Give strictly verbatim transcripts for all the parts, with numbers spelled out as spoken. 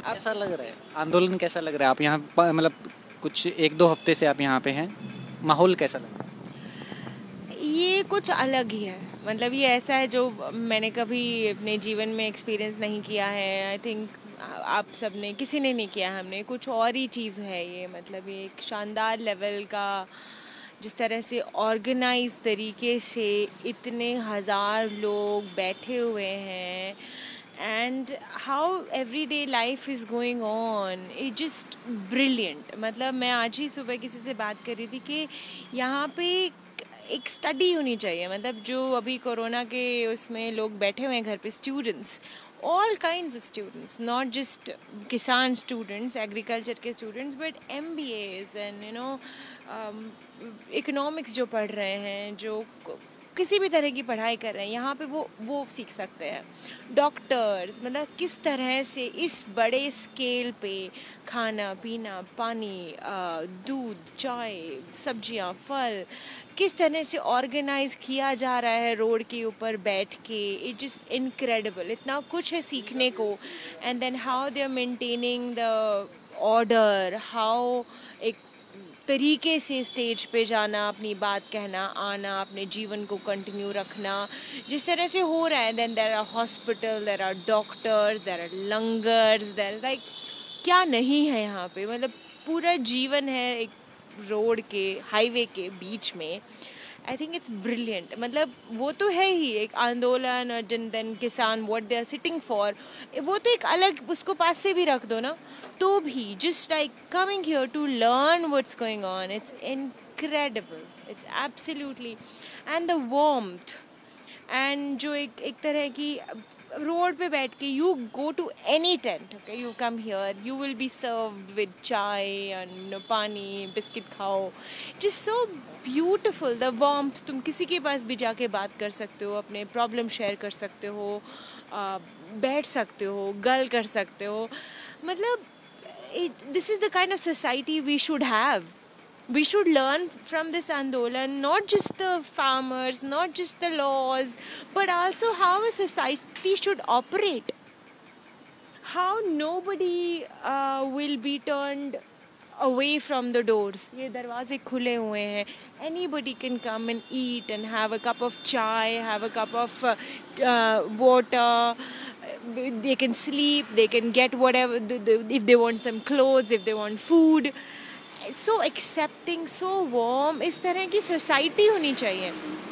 कैसा लग रहा है आंदोलन, कैसा लग रहा है? आप यहाँ प- मतलब कुछ एक दो हफ्ते से आप यहाँ पे हैं, माहौल कैसा लग रहा है? ये कुछ अलग ही है, मतलब ये ऐसा है जो मैंने कभी अपने जीवन में एक्सपीरियंस नहीं किया है। आई थिंक आप सब ने, किसी ने नहीं किया, हमने कुछ और ही चीज़ है ये। मतलब ये एक शानदार लेवल का, जिस तरह से ऑर्गेनाइज तरीके से इतने हज़ार लोग बैठे हुए हैं, and how every day life is going on, it just brilliant. मतलब मैं आज ही सुबह किसी से बात कर रही थी कि यहाँ पे एक स्टडी होनी चाहिए। मतलब जो अभी कोरोना के उसमें लोग बैठे हुए हैं घर पे, students, all kinds of students, not just किसान स्टूडेंट्स, एग्रीकल्चर के students, but M B As and you know economics जो पढ़ रहे हैं, जो किसी भी तरह की पढ़ाई कर रहे हैं, यहाँ पे वो वो सीख सकते हैं। डॉक्टर्स, मतलब किस तरह से इस बड़े स्केल पे खाना पीना, पानी, दूध, चाय, सब्जियाँ, फल किस तरह से ऑर्गेनाइज किया जा रहा है रोड के ऊपर बैठ के, इट जस्ट इनक्रेडिबल। इतना कुछ है सीखने को। And then how they are maintaining the order, how एक तरीके से स्टेज पे जाना, अपनी बात कहना, आना, अपने जीवन को कंटिन्यू रखना, जिस तरह से हो रहा है। Then there are hospital, there are doctors, there are langars, there like क्या नहीं है यहाँ पे। मतलब पूरा जीवन है एक रोड के, हाईवे के बीच में। I think it's brilliant. मतलब वो तो है ही एक आंदोलन, और जन देन किसान what they are sitting for, वो तो एक अलग, उसको पास से भी रख दो ना, तो भी just like coming here to learn what's going on, it's incredible, it's absolutely. And the warmth, and जो एक एक तरह की रोड पे बैठ के, you go to any tent, okay, you come here, you will be served with chai and pani, biscuit खाओ, just so beautiful. The warmth, तुम किसी के पास भी जाके बात कर सकते हो, अपने प्रॉब्लम शेयर कर सकते हो, uh, बैठ सकते हो, गल कर सकते हो। मतलब this is the kind of society we should have. We should learn from this Andolan, not just the farmers, not just the laws, but also how a society should operate. How nobody uh, will be turned away from the doors. ये दरवाजे खुले हुए हैं. Anybody can come and eat and have a cup of chai, have a cup of uh, uh, water. They can sleep, they can get whatever, if they want some clothes, if they want food. So accepting, so warm, इस तरह की society होनी चाहिए.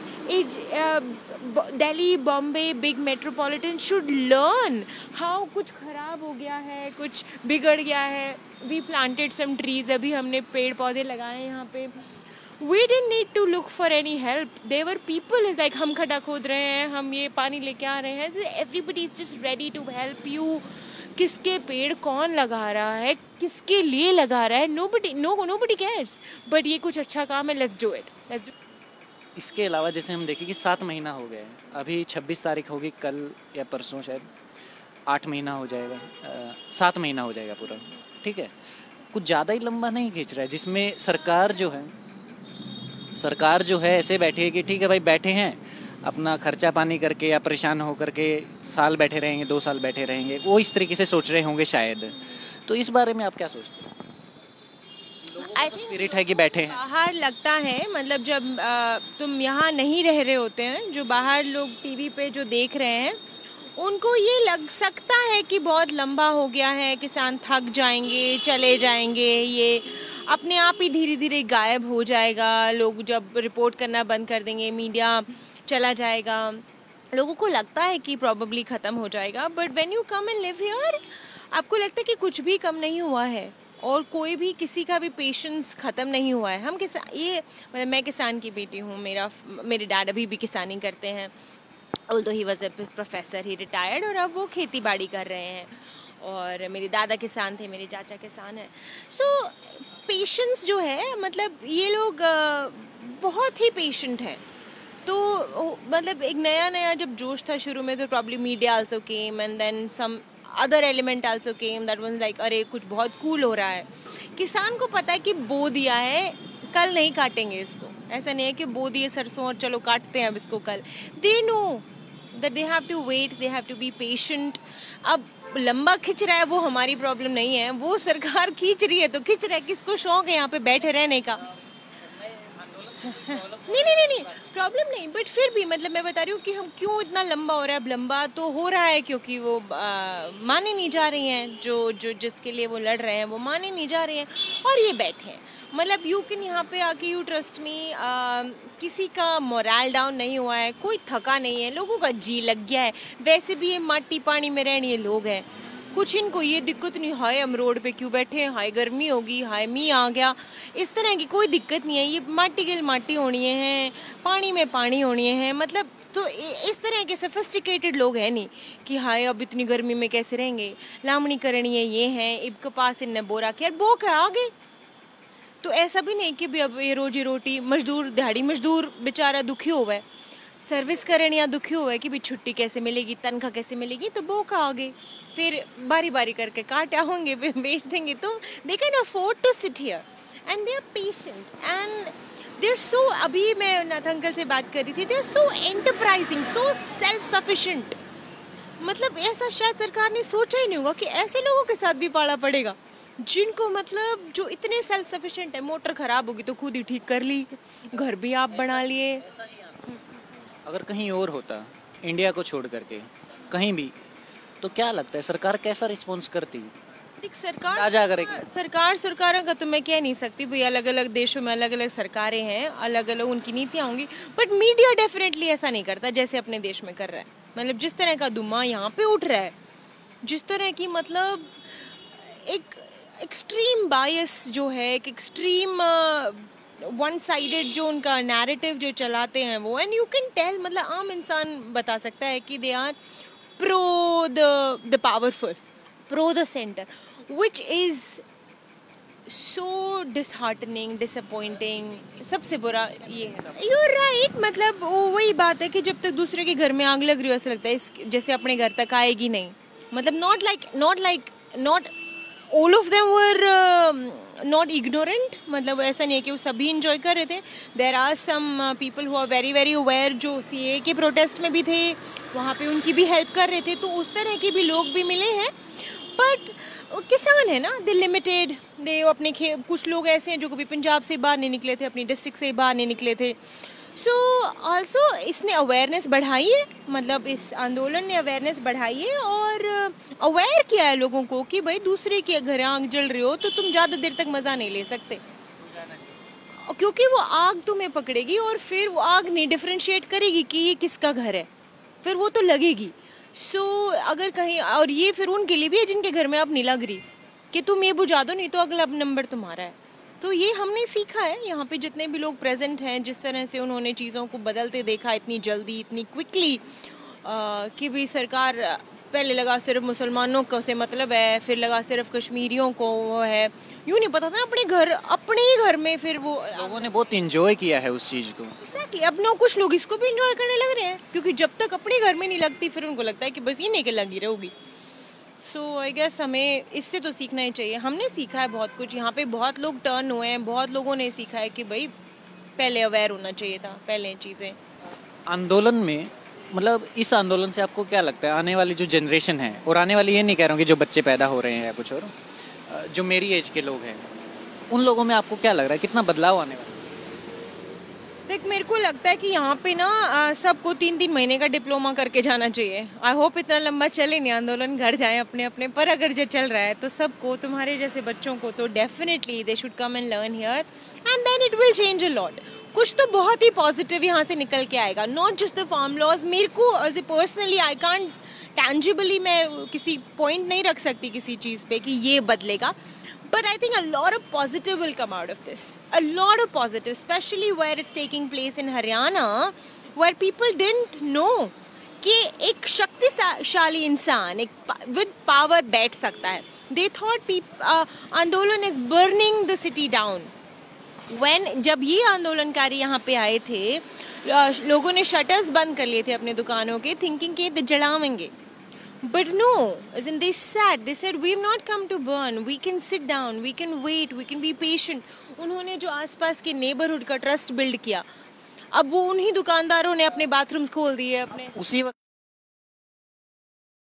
Delhi, Bombay, big metropolitan should learn how कुछ ख़राब हो गया है, कुछ बिगड़ गया है. वी प्लांटेड सम ट्रीज, अभी हमने पेड़ पौधे लगाए हैं यहाँ पे. We didn't need to look for any help. There people is like, हम खड्डा खोद रहे हैं, हम ये पानी लेके आ रहे हैं, everybody is just ready to help you. किसके पेड़ कौन लगा रहा है, किसके लिए लगा रहा है, nobody no nobody cares. But ये कुछ अच्छा काम है, let's do it, let's do. इसके अलावा जैसे हम देखें कि सात महीना हो गया है, अभी छब्बीस तारीख होगी, कल या परसों शायद आठ महीना हो जाएगा, आ, सात महीना हो जाएगा पूरा. ठीक है, कुछ ज़्यादा ही लंबा नहीं खींच रहा है, जिसमें सरकार जो है सरकार जो है ऐसे बैठी है कि ठीक है भाई, बैठे हैं अपना खर्चा पानी करके या परेशान हो करके साल बैठे रहेंगे, दो साल बैठे रहेंगे, वो इस तरीके से सोच रहे होंगे शायद. तो इस बारे में आप क्या सोचते हैं? लोगों को स्पिरिट है कि बैठे हैं. बाहर लगता है, मतलब जब आ, तुम यहाँ नहीं रह रहे होते हैं, जो बाहर लोग टीवी पे जो देख रहे हैं, उनको ये लग सकता है कि बहुत लंबा हो गया है, किसान थक जाएंगे, चले जाएंगे, ये अपने आप ही धीरे धीरे गायब हो जाएगा, लोग जब रिपोर्ट करना बंद कर देंगे, मीडिया चला जाएगा, लोगों को लगता है कि प्रॉबेबली ख़त्म हो जाएगा. But when you come and live here, आपको लगता है कि कुछ भी कम नहीं हुआ है, और कोई भी, किसी का भी पेशेंस ख़त्म नहीं हुआ है. हम किसान, ये मतलब मैं किसान की बेटी हूँ, मेरा मेरे डैड अभी भी किसानी करते हैं, although he was a professor, he retired, और अब वो खेती बाड़ी कर रहे हैं. और मेरे दादा किसान थे, मेरे चाचा किसान हैं. सो पेशेंस जो है, मतलब ये लोग बहुत ही पेशेंट हैं. तो मतलब एक नया नया जब जोश था शुरू में, तो probably media also came, and then some other element also came that was like, अरे कुछ बहुत कूल हो रहा है. किसान को पता है कि बो दिया है, कल नहीं काटेंगे इसको. ऐसा नहीं है कि बो दिए सरसों और चलो काटते हैं अब इसको कल. They know that they have to wait, they have to be patient. अब लंबा खिंच रहा है वो हमारी प्रॉब्लम नहीं है, वो सरकार खींच रही है तो खिंच रहा है, किसको शौक है यहाँ पे बैठे रहने का। नहीं नहीं नहीं नहीं प्रॉब्लम नहीं, बट फिर भी मतलब मैं बता रही हूँ कि हम क्यों इतना लंबा हो रहा है। अब लंबा तो हो रहा है क्योंकि वो आ, माने नहीं जा रही हैं, जो जो जिसके लिए वो लड़ रहे हैं वो माने नहीं जा रहे हैं और ये बैठे हैं। मतलब यू कैन यहाँ पे आके यू ट्रस्ट मी, किसी का मोरल डाउन नहीं हुआ है, कोई थका नहीं है, लोगों का जी लग गया है। वैसे भी ये माटी पानी में रहने लोग हैं, कुछ इनको ये दिक्कत नहीं, हाय हम रोड पे क्यों बैठे हैं, हाय गर्मी होगी, हाय मी आ गया, इस तरह की कोई दिक्कत नहीं है। ये माटी के माटी होनी है, पानी में पानी होनी है, मतलब तो इस तरह के सोफिस्टिकेटेड लोग हैं नहीं कि हाय अब इतनी गर्मी में कैसे रहेंगे, लामणी करनी है, ये है इबके पास इन बोरा के बोक है आगे। तो ऐसा भी नहीं कि भी अब ये रोजी रोटी मजदूर दिहाड़ी मजदूर बेचारा दुखी हुआ है, सर्विस करने या दुखी हुआ है कि भी छुट्टी कैसे मिलेगी, तनख्वाह कैसे मिलेगी, तो बोक आगे फिर बारी बारी करके काटा होंगे बेच देंगे। तो they can afford to sit here and they are patient and they are so, अभी मैं नाथ अंकल से बात कर रही थी, they are so enterprising, so self sufficient. मतलब ऐसा शायद सरकार ने सोचा ही नहीं होगा कि ऐसे लोगों के साथ भी पाला पड़ेगा, जिनको मतलब जो इतने सेल्फ सफिशिएंट है, मोटर खराब होगी तो खुद ही ठीक कर ली, घर भी आप बना लिए। अगर कहीं और होता, इंडिया को छोड़ करके कहीं भी, तो क्या लगता है सरकार कैसा रिस्पॉन्स करती? देख सरकार ताजा करेगी। सरकार सरकारों का तो मैं कह नहीं सकती भाई, अलग अलग देशों में अलग अलग सरकारें हैं, अलग अलग उनकी नीतियाँ होंगी, बट मीडिया डेफिनेटली ऐसा नहीं करता जैसे अपने देश में कर रहा है। मतलब जिस तरह का दुमा यहाँ पे उठ रहा है, जिस तरह की मतलब एक एक्सट्रीम बायस जो है, एक एक्सट्रीम वन साइडेड जो उनका नैरेटिव जो चलाते हैं वो, एंड यू कैन टेल, मतलब आम इंसान बता सकता है कि they are pro the the powerful, pro the center, which is so disheartening, disappointing। सबसे बुरा ये है। You're right, मतलब वो वही बात है कि जब तक दूसरे के घर में आग लग रही हो ऐसा लगता है इस जैसे अपने घर तक आएगी नहीं। मतलब not like not like not all of them were uh, not ignorant, मतलब ऐसा नहीं है कि वो सभी इंजॉय कर रहे थे। There are some people who are very very aware, जो सी ए के प्रोटेस्ट में भी थे, वहाँ पे उनकी भी हेल्प कर रहे थे, तो उस तरह के भी लोग भी मिले हैं। बट किसान है ना, दे लिमिटेड, दे अपने खे कुछ लोग ऐसे हैं जो कभी पंजाब से बाहर नहीं निकले थे, अपनी डिस्ट्रिक्ट से बाहर नहीं निकले थे। सो ऑल्सो इसने अवेयरनेस बढ़ाई है, मतलब इस आंदोलन ने अवेयरनेस बढ़ाई है और अवेयर किया है लोगों को कि भाई दूसरे के घर आग जल रही हो तो तुम ज़्यादा देर तक मज़ा नहीं ले सकते, क्योंकि वो आग तुम्हें पकड़ेगी और फिर वो आग नहीं डिफ्रेंशिएट करेगी कि ये किसका घर है, फिर वो तो लगेगी। सो so, अगर कहीं, और ये फिर उनके लिए भी है जिनके घर में अब नहीं लग रही कि तुम ये बुझा दो, नहीं तो अगला नंबर तुम्हारा है। तो ये हमने सीखा है, यहाँ पे जितने भी लोग प्रेजेंट हैं, जिस तरह से उन्होंने चीज़ों को बदलते देखा इतनी जल्दी, इतनी क्विकली, कि भी सरकार पहले लगा सिर्फ मुसलमानों को से मतलब है, फिर लगा सिर्फ कश्मीरियों को वो है, यूँ नहीं पता था ना अपने घर, अपने ही घर में फिर वो लोगों ने बहुत इंजॉय किया है उस चीज़ को। एग्जैक्टली, अब ना कुछ लोग इसको भी इंजॉय करने लग रहे हैं, क्योंकि जब तक अपने घर में नहीं लगती फिर उनको लगता है कि बस ये नहीं कि लगी रहोगी। सो आई गेस हमें इससे तो सीखना ही चाहिए। हमने सीखा है बहुत कुछ, यहाँ पे बहुत लोग टर्न हुए हैं, बहुत लोगों ने सीखा है कि भाई पहले अवेयर होना चाहिए था, पहले चीज़ें। आंदोलन में, मतलब इस आंदोलन से आपको क्या लगता है आने वाली जो जनरेशन है, और आने वाली ये नहीं कह रहा हूँ कि जो बच्चे पैदा हो रहे हैं या कुछ और, जो मेरी एज के लोग हैं, उन लोगों में आपको क्या लग रहा है कितना बदलाव आने वाला है? देख मेरे को लगता है कि यहाँ पे ना सबको तीन तीन महीने का डिप्लोमा करके जाना चाहिए। आई होप इतना लंबा चले नहीं आंदोलन, घर जाए अपने अपने, पर अगर जो चल रहा है तो सबको, तुम्हारे जैसे बच्चों को तो definitely they should come and learn here and then it will change a lot. कुछ तो बहुत ही पॉजिटिव यहाँ से निकल के आएगा, not just the farm laws. मेरे को as a personally I can't tangibly मैं किसी पॉइंट नहीं रख सकती किसी चीज़ पे कि ये बदलेगा, but I think a lot of positive will come out of this, a lot of positive, especially where it's taking place in Haryana, where people didn't know कि एक शक्तिशाली इंसान एक with power बैठ सकता है। They thought people, uh, आंदोलन is burning the city down. When जब ये आंदोलनकारी यहाँ पे आए थे, लोगों ने शटर्स बंद कर लिए थे अपने दुकानों के, थिंकिंग के जलावेंगे। But no, isn't they sad? They said we've not come to burn. We can sit down, we can wait, we can be patient. उन्होंने जो आसपास के नेबरहुड का ट्रस्ट बिल्ड किया, अब वो उन्हीं दुकानदारों ने अपने बाथरूम्स खोल दिए अपने। उसी